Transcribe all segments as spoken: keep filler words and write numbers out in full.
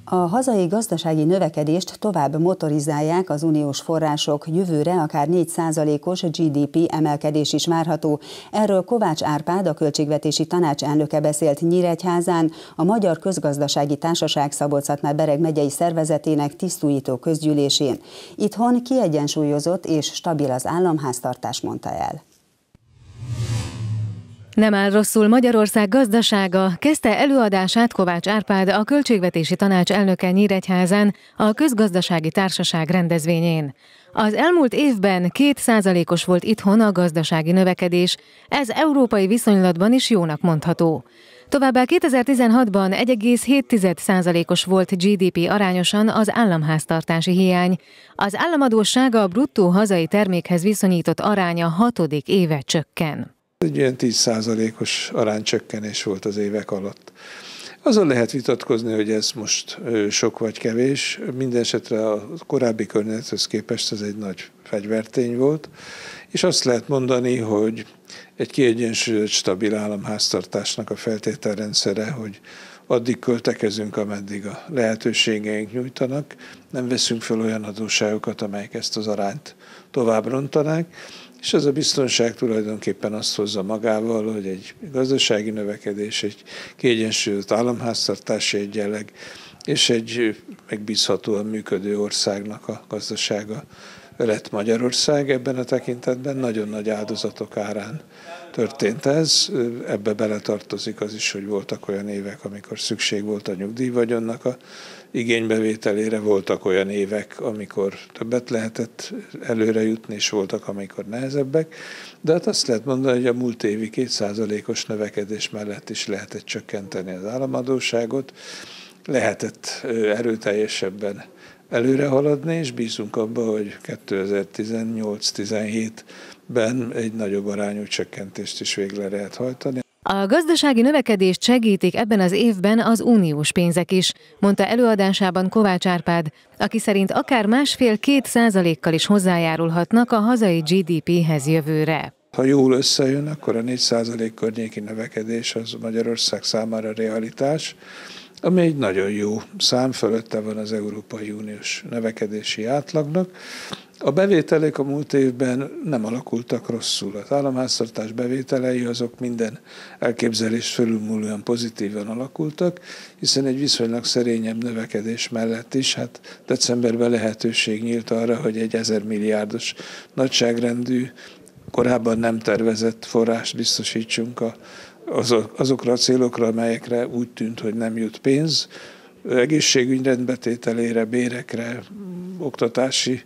A hazai gazdasági növekedést tovább motorizálják az uniós források, jövőre akár négy százalékos gé dé pé emelkedés is várható. Erről Kovács Árpád, a Költségvetési Tanács elnöke beszélt Nyíregyházán, a Magyar Közgazdasági Társaság Szabolcs-Szatmár-Bereg megyei szervezetének tisztújító közgyűlésén. Itthon kiegyensúlyozott és stabil az államháztartás, mondta el. Nem áll rosszul Magyarország gazdasága, kezdte előadását Kovács Árpád, a Költségvetési Tanács elnöke Nyíregyházán, a Közgazdasági Társaság rendezvényén. Az elmúlt évben két százalékos volt itthon a gazdasági növekedés, ez európai viszonylatban is jónak mondható. Továbbá kétezer-tizenhatban egy egész hét százalékos volt gé dé pé arányosan az államháztartási hiány. Az államadósság a bruttó hazai termékhez viszonyított aránya hatodik éve csökken. Egy ilyen tíz százalékos aránycsökkenés volt az évek alatt. Azon lehet vitatkozni, hogy ez most sok vagy kevés. Mindenesetre a korábbi környezethez képest ez egy nagy fegyvertény volt, és azt lehet mondani, hogy egy kiegyensúlyozott, stabil államháztartásnak a feltételrendszere, hogy addig költekezünk, ameddig a lehetőségeink nyújtanak, nem veszünk fel olyan adósságokat, amelyek ezt az arányt tovább rontanák, és ez a biztonság tulajdonképpen azt hozza magával, hogy egy gazdasági növekedés, egy kiegyensúlyozott államháztartási egyenleg és egy megbízhatóan működő országnak a gazdasága lett Magyarország. Ebben a tekintetben nagyon nagy áldozatok árán történt ez. Ebbe beletartozik az is, hogy voltak olyan évek, amikor szükség volt a nyugdíjvagyonnak a igénybevételére, voltak olyan évek, amikor többet lehetett előre jutni, és voltak, amikor nehezebbek. De hát azt lehet mondani, hogy a múlt évi két százalékos növekedés mellett is lehetett csökkenteni az államadósságot, lehetett erőteljesebben előre haladni, és bízunk abba, hogy kétezer-tizennyolc-tizenhétben egy nagyobb arányú csökkentést is végre lehet hajtani. A gazdasági növekedést segítik ebben az évben az uniós pénzek is, mondta előadásában Kovács Árpád, aki szerint akár másfél-két százalékkal is hozzájárulhatnak a hazai gé dé péhez jövőre. Ha jól összejön, akkor a négy százalék környéki növekedés az Magyarország számára realitás, ami egy nagyon jó szám, fölötte van az Európai Uniós növekedési átlagnak. A bevételek a múlt évben nem alakultak rosszul. Az államháztartás bevételei azok minden elképzelést fölülmúlóan pozitívan alakultak, hiszen egy viszonylag szerényebb növekedés mellett is, hát decemberben lehetőség nyílt arra, hogy egy ezer milliárdos nagyságrendű, korábban nem tervezett forrást biztosítsunk a azokra a célokra, amelyekre úgy tűnt, hogy nem jut pénz, egészségügy rendbetételére, bérekre, oktatási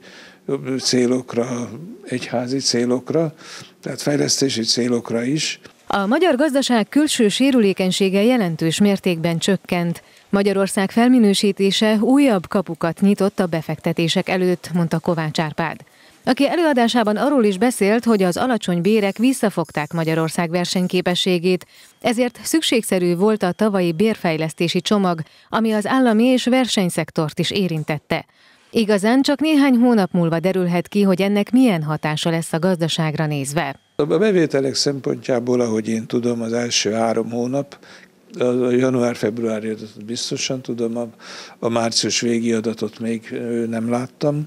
célokra, egyházi célokra, tehát fejlesztési célokra is. A magyar gazdaság külső sérülékenysége jelentős mértékben csökkent. Magyarország felminősítése újabb kapukat nyitott a befektetések előtt, mondta Kovács Árpád, aki előadásában arról is beszélt, hogy az alacsony bérek visszafogták Magyarország versenyképességét, ezért szükségszerű volt a tavalyi bérfejlesztési csomag, ami az állami és versenyszektort is érintette. Igazán csak néhány hónap múlva derülhet ki, hogy ennek milyen hatása lesz a gazdaságra nézve. A bevételek szempontjából, ahogy én tudom, az első három hónap, a január-februári adatot biztosan tudom, a, a március végi adatot még nem láttam.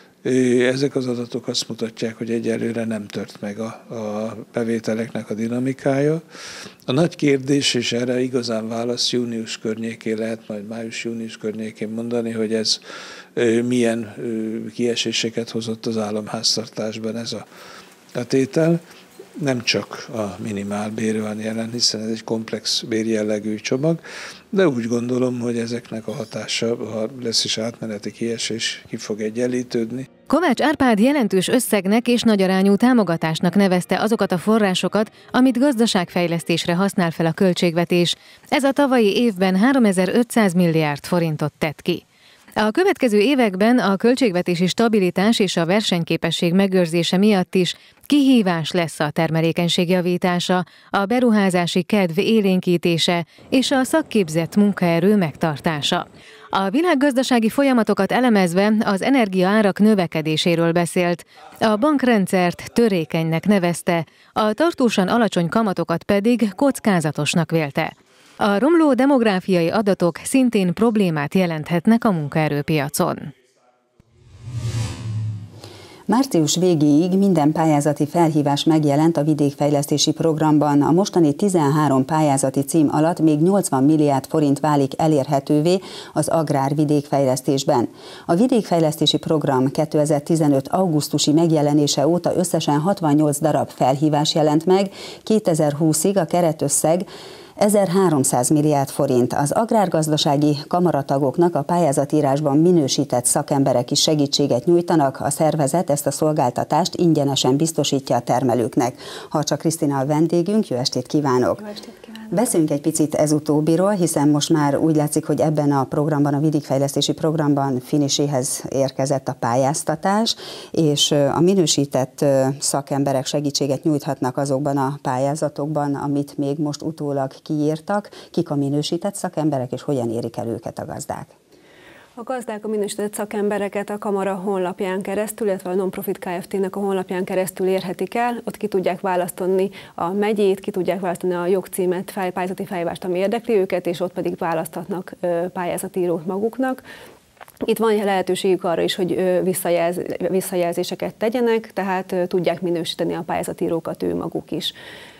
Ezek az adatok azt mutatják, hogy egyelőre nem tört meg a, a bevételeknek a dinamikája. A nagy kérdés, és erre igazán válasz június környékén lehet, majd május-június környékén mondani, hogy ez milyen kieséseket hozott az államháztartásban ez a, a tétel. Nem csak a minimálbér van jelen, hiszen ez egy komplex bérjellegű csomag, de úgy gondolom, hogy ezeknek a hatása, ha lesz is átmeneti kiesés, ki fog egyenlítődni. Kovács Árpád jelentős összegnek és nagyarányú támogatásnak nevezte azokat a forrásokat, amit gazdaságfejlesztésre használ fel a költségvetés. Ez a tavalyi évben háromezer-ötszáz milliárd forintot tett ki. A következő években a költségvetési stabilitás és a versenyképesség megőrzése miatt is kihívás lesz a termelékenység javítása, a beruházási kedv élénkítése és a szakképzett munkaerő megtartása. A világgazdasági folyamatokat elemezve az energiaárak növekedéséről beszélt, a bankrendszert törékenynek nevezte, a tartósan alacsony kamatokat pedig kockázatosnak vélte. A romló demográfiai adatok szintén problémát jelenthetnek a munkaerőpiacon. Március végéig minden pályázati felhívás megjelent a vidékfejlesztési programban. A mostani tizenhárom pályázati cím alatt még nyolcvan milliárd forint válik elérhetővé az agrárvidékfejlesztésben. A vidékfejlesztési program kétezer-tizenöt augusztusi megjelenése óta összesen hatvannyolc darab felhívás jelent meg, kétezer-húszig a keretösszeg ezerháromszáz milliárd forint. Az agrárgazdasági kamaratagoknak a pályázatírásban minősített szakemberek is segítséget nyújtanak, a szervezet ezt a szolgáltatást ingyenesen biztosítja a termelőknek. Harcsa Krisztina a vendégünk, jó estét kívánok! Jó estét kívánok! Beszéljünk egy picit ez utóbbiról, hiszen most már úgy látszik, hogy ebben a programban, a vidékfejlesztési programban finiséhez érkezett a pályáztatás, és a minősített szakemberek segítséget nyújthatnak azokban a pályázatokban, amit még most utólag kiírtak. Kik a minősített szakemberek, és hogyan érik el őket a gazdák? A gazdák a minősített szakembereket a Kamara honlapján keresztül, illetve a Non-Profit Kft-nek a honlapján keresztül érhetik el. Ott ki tudják választani a megyét, ki tudják választani a jogcímet, pályázati felhívást, ami érdekli őket, és ott pedig választhatnak pályázatírót maguknak. Itt van lehetőségük arra is, hogy visszajelz, visszajelzéseket tegyenek, tehát tudják minősíteni a pályázatírókat ő maguk is.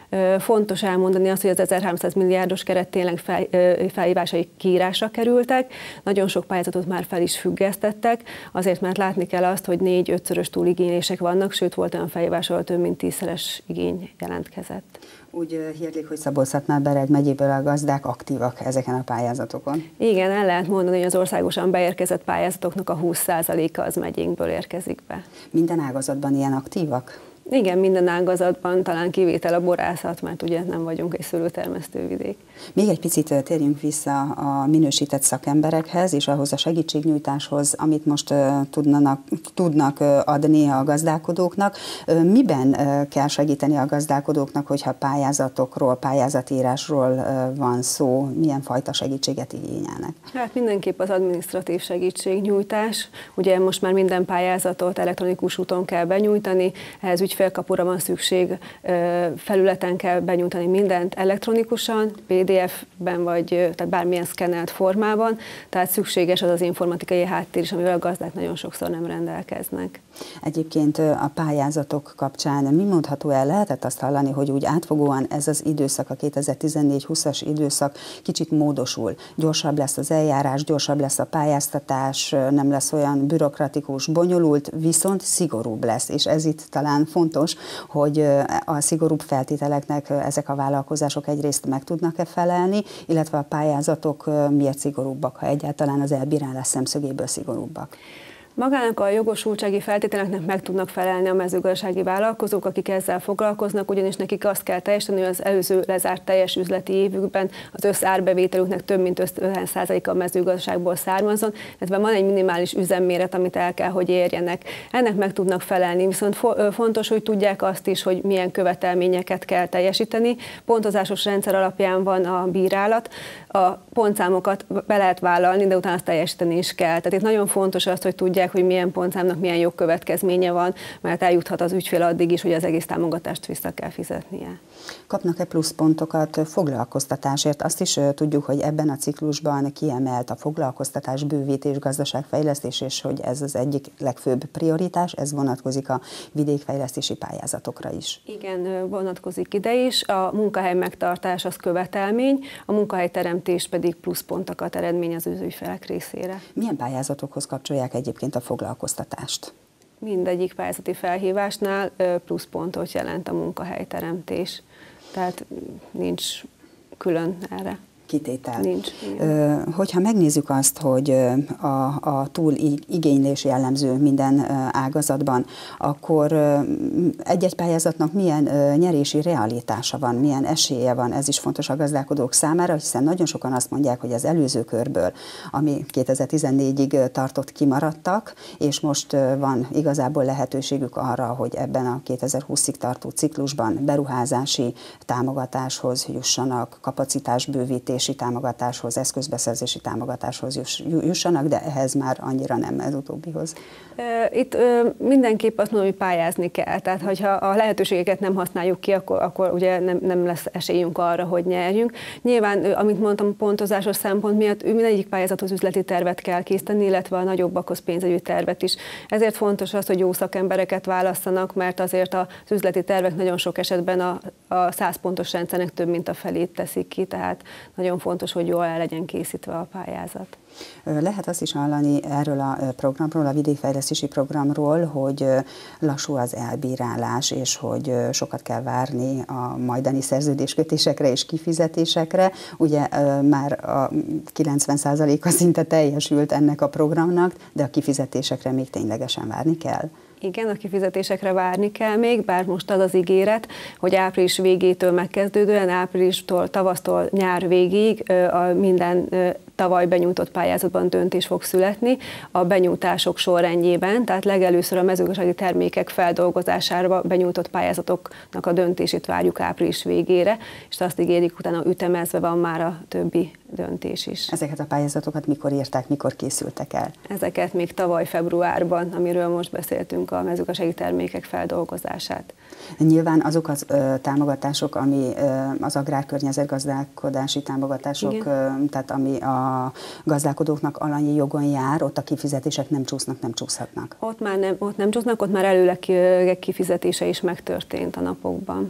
Fontos elmondani azt, hogy az ezerháromszáz milliárdos keret tényleg fel, felhívásai kiírásra kerültek. Nagyon sok pályázatot már fel is függesztettek, azért mert látni kell azt, hogy négy-ötszörös túligénylések vannak, sőt volt olyan felhívás, ahol több mint tízszeres igény jelentkezett. Úgy hirlik, hogy Szabolcs-Szatmár-Bereg megyéből a gazdák aktívak ezeken a pályázatokon. Igen, el lehet mondani, hogy az országosan beérkezett pályázatoknak a húsz százaléka az megyénkből érkezik be. Minden ágazatban ilyen aktívak? Igen, minden ágazatban, talán kivétel a borászat, mert ugye nem vagyunk egy szőlőtermesztő vidék. Még egy picit térjünk vissza a minősített szakemberekhez, és ahhoz a segítségnyújtáshoz, amit most tudnak, tudnak adni a gazdálkodóknak. Miben kell segíteni a gazdálkodóknak, hogyha pályázatokról, pályázatírásról van szó, milyen fajta segítséget igényelnek? Hát mindenképp az adminisztratív segítségnyújtás. Ugye most már minden pályázatot elektronikus úton kell benyújtani, ehhez ügyfélkapura van szükség, felületen kell benyújtani mindent elektronikusan, pé dé ef-ben vagy tehát bármilyen szkennelt formában, tehát szükséges az az informatikai háttér is, amivel a gazdák nagyon sokszor nem rendelkeznek. Egyébként a pályázatok kapcsán mi mondható el? Lehetett azt hallani, hogy úgy átfogóan ez az időszak, a kétezer-tizennégy húszas időszak kicsit módosul. Gyorsabb lesz az eljárás, gyorsabb lesz a pályáztatás, nem lesz olyan bürokratikus, bonyolult, viszont szigorúbb lesz. És ez itt talán fontos, hogy a szigorúbb feltételeknek ezek a vállalkozások egyrészt meg tudnak-e felelni, illetve a pályázatok miért szigorúbbak, ha egyáltalán az elbírálás szemszögéből szigorúbbak. Magának a jogosultsági feltételeknek meg tudnak felelni a mezőgazdasági vállalkozók, akik ezzel foglalkoznak, ugyanis nekik azt kell teljesíteni, hogy az előző lezárt teljes üzleti évükben az összárbevételüknek több mint ötven százaléka a mezőgazdaságból származon, illetve van egy minimális üzemméret, amit el kell, hogy érjenek. Ennek meg tudnak felelni, viszont fontos, hogy tudják azt is, hogy milyen követelményeket kell teljesíteni. Pontozásos rendszer alapján van a bírálat, a pontszámokat be lehet vállalni, de utána azt teljesíteni is kell. Tehát itt nagyon fontos az, hogy tudják, hogy milyen pontszámnak milyen jogkövetkezménye van, mert eljuthat az ügyfél addig is, hogy az egész támogatást vissza kell fizetnie. Kapnak-e pluszpontokat foglalkoztatásért? Azt is tudjuk, hogy ebben a ciklusban kiemelt a foglalkoztatás, bővítés, gazdaságfejlesztés, és hogy ez az egyik legfőbb prioritás, ez vonatkozik a vidékfejlesztési pályázatokra is. Igen, vonatkozik ide is. A munkahely megtartás az követelmény, a munkahelyteremtés pedig pluszpontokat eredményez az ügyfelek részére. Milyen pályázatokhoz kapcsolják egyébként a foglalkoztatást? Mindegyik pályázati felhívásnál pluszpontot jelent a munkahelyteremtés, tehát nincs külön erre kitétel. Nincs. Hogyha megnézzük azt, hogy a, a túl igénylés jellemző minden ágazatban, akkor egy-egy pályázatnak milyen nyerési realitása van, milyen esélye van, ez is fontos a gazdálkodók számára, hiszen nagyon sokan azt mondják, hogy az előző körből, ami kétezer-tizennégyig tartott, kimaradtak, és most van igazából lehetőségük arra, hogy ebben a kétezer-húszig tartó ciklusban beruházási támogatáshoz jussanak, kapacitásbővítés költségvetési támogatáshoz, eszközbeszerzési támogatáshoz jussanak, de ehhez már annyira nem, ez utóbbihoz. Itt mindenképp azt mondom, hogy pályázni kell. Tehát, hogyha a lehetőségeket nem használjuk ki, akkor, akkor ugye nem, nem lesz esélyünk arra, hogy nyerjünk. Nyilván, amit mondtam, pontozásos szempont miatt mindegyik pályázathoz üzleti tervet kell készíteni, illetve a nagyobbakhoz pénzügyi tervet is. Ezért fontos az, hogy jó szakembereket válasszanak, mert azért az üzleti tervek nagyon sok esetben a, a száz pontos rendszernek több mint a felét teszik ki, tehát nagyon fontos, hogy jól el legyen készítve a pályázat. Lehet azt is hallani erről a programról, a vidékfejlesztési programról, hogy lassú az elbírálás, és hogy sokat kell várni a majdani szerződéskötésekre és kifizetésekre. Ugye már a kilencven százaléka szinte teljesült ennek a programnak, de a kifizetésekre még ténylegesen várni kell. Igen, a kifizetésekre várni kell még, bár most az az ígéret, hogy április végétől megkezdődően, áprilistól, tavasztól nyár végig a minden tavaly benyújtott pályázatban döntés fog születni a benyújtások sorrendjében, tehát legelőször a mezőgazdasági termékek feldolgozására benyújtott pályázatoknak a döntését várjuk április végére, és azt ígérik, utána ütemezve van már a többi döntés is. Ezeket a pályázatokat mikor írták, mikor készültek el? Ezeket még tavaly februárban, amiről most beszéltünk, a mezőgazdasági termékek feldolgozását. Nyilván azok az ö, támogatások, ami ö, az agrárkörnyezetgazdálkodási támogatások, ö, tehát ami a gazdálkodóknak alanyi jogon jár, ott a kifizetések nem csúsznak, nem csúszhatnak. Ott már nem, ott nem csúsznak, ott már előleg kifizetése is megtörtént a napokban.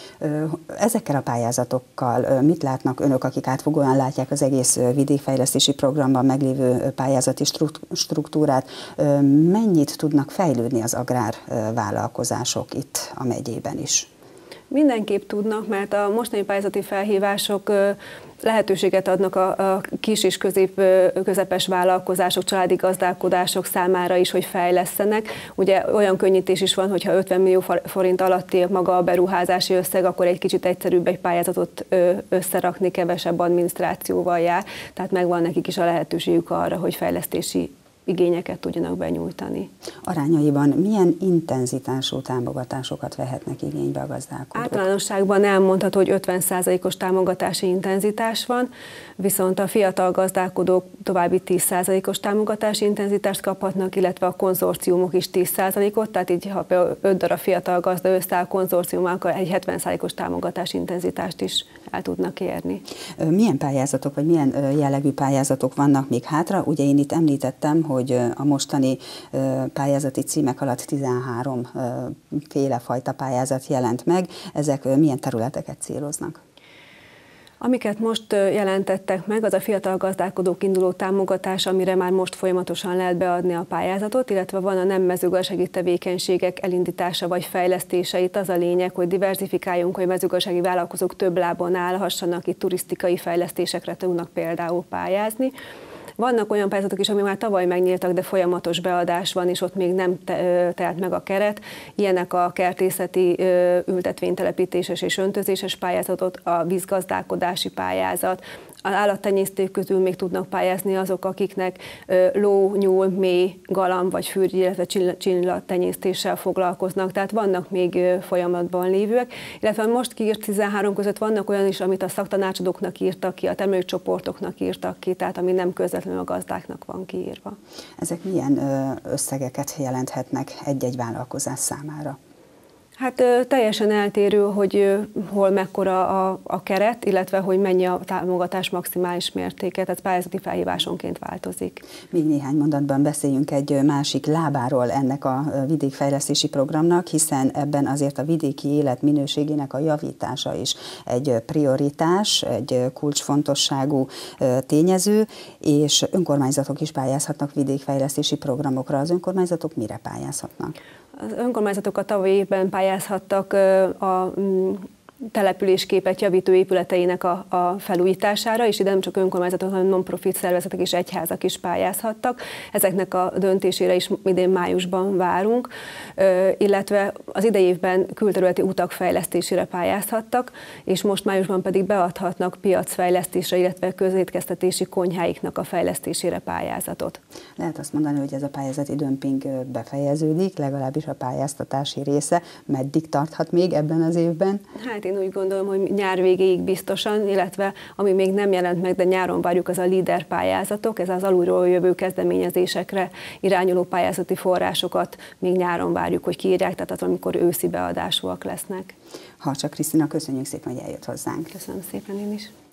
Ezekkel a pályázatokkal mit látnak önök, akik átfogóan látják az egész vidékfejlesztési programban meglévő pályázati struktúrát? Mennyit tudnak fejlődni az agrárvállalkozások itt a megyében is? Mindenképp tudnak, mert a mostani pályázati felhívások lehetőséget adnak a, a kis és közép, közepes vállalkozások, családi gazdálkodások számára is, hogy fejlesztenek. Ugye olyan könnyítés is van, hogyha ötven millió forint alatti maga a beruházási összeg, akkor egy kicsit egyszerűbb egy pályázatot összerakni, kevesebb adminisztrációval jár. Tehát megvan nekik is a lehetőségük arra, hogy fejlesztési igényeket tudjanak benyújtani. Arányaiban milyen intenzitású támogatásokat vehetnek igénybe a gazdálkodók? Általánosságban elmondható, hogy ötven százalékos támogatási intenzitás van, viszont a fiatal gazdálkodók további tíz százalékos támogatási intenzitást kaphatnak, illetve a konzorciumok is tíz százalékot, tehát így ha öt darab fiatal gazda összeáll konzorciummal, akkor egy hetven százalékos támogatási intenzitást is el tudnak érni. Milyen pályázatok, vagy milyen jellegű pályázatok vannak még hátra? Ugye én itt említettem, hogy a mostani pályázati címek alatt tizenhárom féle fajta pályázat jelent meg. Ezek milyen területeket céloznak? Amiket most jelentettek meg, az a fiatal gazdálkodók induló támogatás, amire már most folyamatosan lehet beadni a pályázatot, illetve van a nem mezőgazdasági tevékenységek elindítása vagy fejlesztése. Itt az a lényeg, hogy diverzifikáljunk, hogy mezőgazdasági vállalkozók több lábon állhassanak, itt turisztikai fejlesztésekre tudnak például pályázni. Vannak olyan pályázatok is, amik már tavaly megnyíltak, de folyamatos beadás van, és ott még nem telt meg a keret. Ilyenek a kertészeti ültetvénytelepítéses és öntözéses pályázatot, a vízgazdálkodási pályázat. Az állattenyésztők közül még tudnak pályázni azok, akiknek ló, nyúl, méh, galamb vagy fürgy, illetve csillatenyésztéssel foglalkoznak, tehát vannak még folyamatban lévőek, illetve most kiírt tizenhárom között vannak olyan is, amit a szaktanácsadóknak írtak ki, a termelőcsoportoknak írtak ki, tehát ami nem közvetlenül a gazdáknak van kiírva. Ezek milyen összegeket jelenthetnek egy-egy vállalkozás számára? Hát teljesen eltérő, hogy hol mekkora a, a keret, illetve hogy mennyi a támogatás maximális mértéke, tehát pályázati felhívásonként változik. Még néhány mondatban beszéljünk egy másik lábáról ennek a vidékfejlesztési programnak, hiszen ebben azért a vidéki élet minőségének a javítása is egy prioritás, egy kulcsfontosságú tényező, és önkormányzatok is pályázhatnak vidékfejlesztési programokra. Az önkormányzatok mire pályázhatnak? Az önkormányzatok a tavalyi évben pályázhattak a településképet javító épületeinek a, a felújítására, és ide nem csak önkormányzatok, hanem non-profit szervezetek és egyházak is pályázhattak. Ezeknek a döntésére is idén májusban várunk, illetve az idei évben külterületi utak fejlesztésére pályázhattak, és most májusban pedig beadhatnak piacfejlesztésre, illetve közétkeztetési konyháiknak a fejlesztésére pályázatot. Lehet azt mondani, hogy ez a pályázati dömping befejeződik, legalábbis a pályáztatási része. Meddig tarthat még ebben az évben? Hát én úgy gondolom, hogy nyár végéig biztosan, illetve ami még nem jelent meg, de nyáron várjuk, az a LEADER pályázatok, ez az alulról jövő kezdeményezésekre irányuló pályázati forrásokat még nyáron várjuk, hogy kiírják, tehát amikor őszi beadásúak lesznek. Harcsa Krisztina, köszönjük szépen, hogy eljött hozzánk. Köszönöm szépen én is.